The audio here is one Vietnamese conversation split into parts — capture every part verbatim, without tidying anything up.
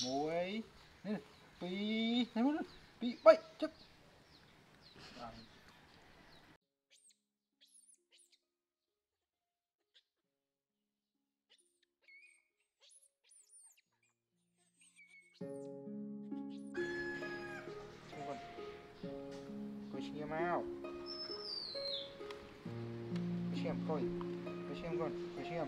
muối nè pi này muốn pi bay chắc coi xem mau coi xem coi coi xem con coi xem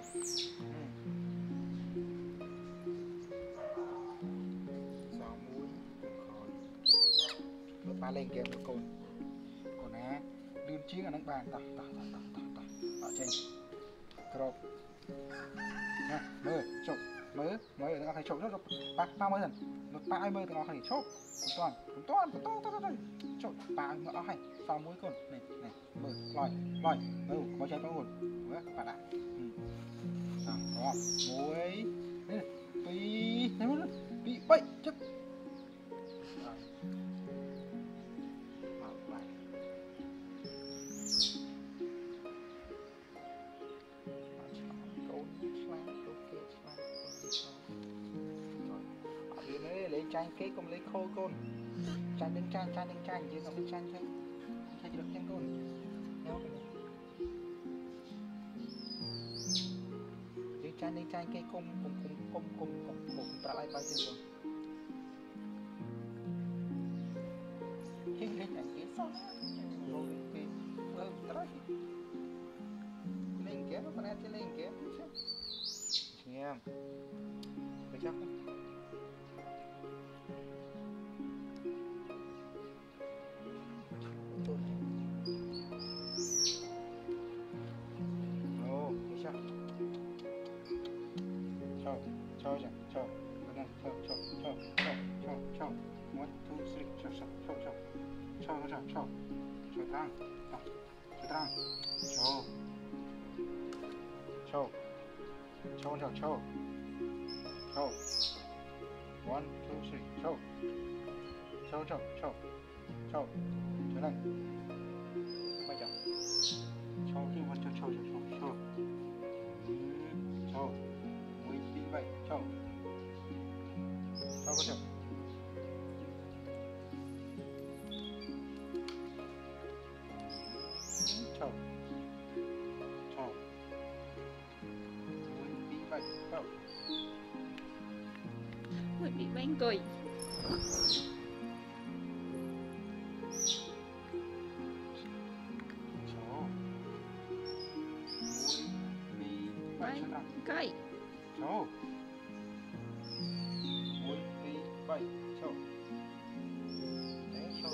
sao muối khỏi bớt ba lên game một con còn á đun chiếng ở nắng bàn ta ta ta ta ta ta ở trên crop nha mơ chụp mơ mơ tao phải chụp rất ba ba mươi lần một ba hai mươi tao phải chụp toàn toàn toàn toàn toàn chụp ba nó hay sao muối con này này mơ lòi lòi mơ có trái có hồn với bạn ạ sao đó muối pi này muốn pi bay chắc lấy chanh cái cùng lấy khô con chanh đừng chanh chanh đừng chanh chứ không lấy chanh chanh chanh chỉ được chanh con nhau lấy chanh đừng chanh cái cùng cùng cùng cùng cùng cùng cùng trả lại bao nhiêu rồi hình hình ảnh cái sao rồi cái vâng trái lên kéo nó phải lên kéo xem phải chắc cho cho cho cho cho cho cho cho cho cho one two three cho cho cho cho cho cho cho cho thang cho cho thang cho cho cho cho cho cho one two three cho cho cho cho cho cho này bây giờ cho cái one cho cho cho cho cho vậy cho cho có được cho cho bị vậy cho Ui, bị bánh cười cho bị vậy cây cho muối pi bảy cho đấy cho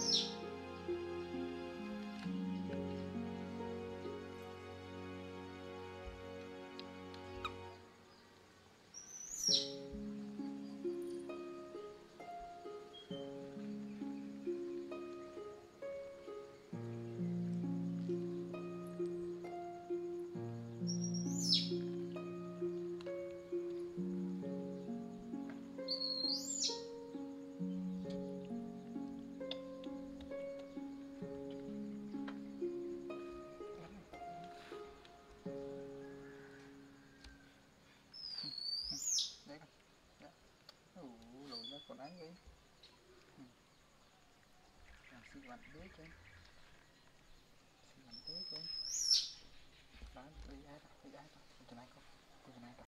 còn ăn đi làm xí vặn đuối chứ xí vặn đuối chứ bán đi ai ta đi ai ta con này không con này ta